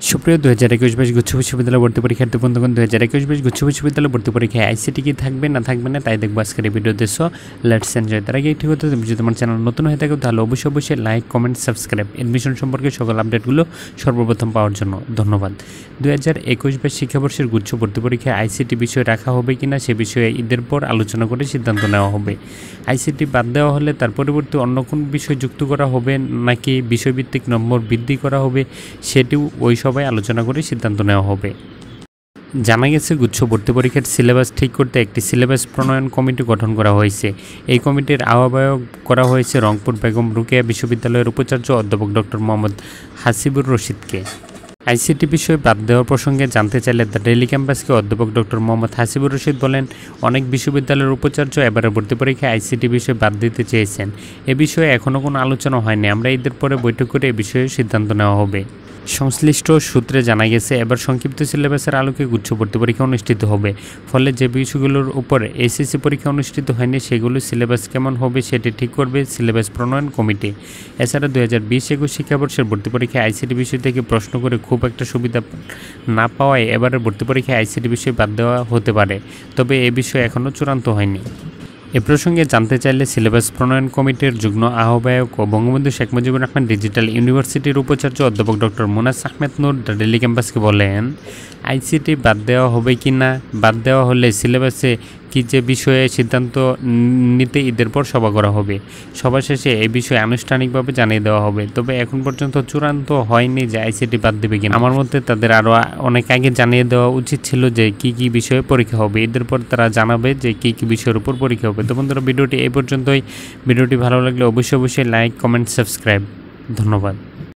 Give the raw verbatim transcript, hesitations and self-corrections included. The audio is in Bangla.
সুপ্রিয় দুই হাজার একুশ বাইশ গুচ্ছ বিশ্ববিদ্যালয় ভর্তি পরীক্ষার্থী বন্ধুগণ, দুই হাজার একুশ বাইশ গুচ্ছ বিশ্ববিদ্যালয় ভর্তি পরীক্ষায় আইসিটি কি থাকবে না থাকবে না তাই দেখবো আজকের এই ভিডিওতে। So let's enjoy. তার আগে একটি কথা, তুমি যদি তোমার চ্যানেল নতুন হয়ে থাকো তাহলে অবশ্যই অবশ্যই লাইক, কমেন্ট, সাবস্ক্রাইব, এডমিশন সম্পর্কে সকল আপডেটগুলো সর্বপ্রথম পাওয়ার জন্য ধন্যবাদ। দুই হাজার একুশ বাইশ শিক্ষাবর্ষের গুচ্ছ ভর্তি পরীক্ষায় আইসিটি বিষয় রাখা হবে কিনা সে বিষয়ে ঈদের পর আলোচনা করে সিদ্ধান্ত নেওয়া হবে। আইসিটি বাদ দেওয়া হলে তার পরিবর্তে অন্য কোন বিষয় যুক্ত করা হবে নাকি বিষয়ভিত্তিক নম্বর বৃদ্ধি করা হবে সেটিও ওই সবাই আলোচনা করে সিদ্ধান্ত নেওয়া হবে। জানা গেছে, গুচ্ছ ভর্তি পরীক্ষার সিলেবাস ঠিক করতে একটি সিলেবাস প্রণয়ন কমিটি গঠন করা হয়েছে। এই কমিটির আহ্বায়ক করা হয়েছে রংপুর বেগম রোকেয়া বিশ্ববিদ্যালয়ের উপাচার্য অধ্যাপক ডক্টর মোহাম্মদ হাসিবুর রশিদকে। আইসিটি বিষয়ে বাদ দেওয়ার প্রসঙ্গে জানতে চাইলে দ্য ডেইলি ক্যাম্পাসকে অধ্যাপক ডক্টর মোহাম্মদ হাসিবুর রশিদ বলেন, অনেক বিশ্ববিদ্যালয়ের উপাচার্য এবারের ভর্তি পরীক্ষায় আইসিটি বিষয়ে বাদ দিতে চেয়েছেন। এ বিষয়ে এখনও কোনো আলোচনা হয়নি। আমরা ঈদের পরে বৈঠক করে এ বিষয়ে সিদ্ধান্ত নেওয়া হবে। সংশ্লিষ্ট সূত্রে জানা গেছে, এবার সংক্ষিপ্ত সিলেবাসের আলোকে গুচ্ছ ভর্তি পরীক্ষা অনুষ্ঠিত হবে। ফলে যে বিষয়গুলোর উপর এসএসসি পরীক্ষা অনুষ্ঠিত হয়নি সেগুলো সিলেবাস কেমন হবে সেটি ঠিক করবে সিলেবাস প্রণয়ন কমিটি। এছাড়া দুই হাজার বিশ একুশ শিক্ষাবর্ষের ভর্তি পরীক্ষায় আইসিটি বিষয় থেকে প্রশ্ন করে খুব একটা সুবিধা না পাওয়ায় এবারের ভর্তি পরীক্ষায় আইসিটি বিষয় বাদ দেওয়া হতে পারে, তবে এ বিষয় এখনও চূড়ান্ত হয়নি। এ প্রসঙ্গে জানতে চাইলে সিলেবাস প্রণয়ন কমিটির যুগ্ম আহ্বায়ক ও বঙ্গবন্ধু শেখ মুজিবুর রহমান ডিজিটাল ইউনিভার্সিটির উপাচার্য অধ্যাপক doctor Monas Ahmed Noor the Daily ক্যাম্পাসকে বলেন, আইসিটি বাদ দেওয়া হবে কি না, বাদ দেওয়া হলে সিলেবাসে কী যে বিষয়ে সিদ্ধান্ত নিতে ঈদের পর সভা করা হবে। সভা শেষে এই বিষয়ে আনুষ্ঠানিকভাবে জানিয়ে দেওয়া হবে। তবে এখন পর্যন্ত চূড়ান্ত হয়নি যে আইসিটি বাদ দেবে কিনা। আমার মতে তাদের আরও অনেক আগে জানিয়ে দেওয়া উচিত ছিল যে কী কী বিষয়ে পরীক্ষা হবে। ঈদের পর তারা জানাবে যে কী কী বিষয়ের উপর পরীক্ষা হবে। তো বন্ধুরা, ভিডিওটি এই পর্যন্তই। ভিডিওটি ভালো লাগলে অবশ্যই অবশ্যই লাইক, কমেন্ট, সাবস্ক্রাইব। ধন্যবাদ।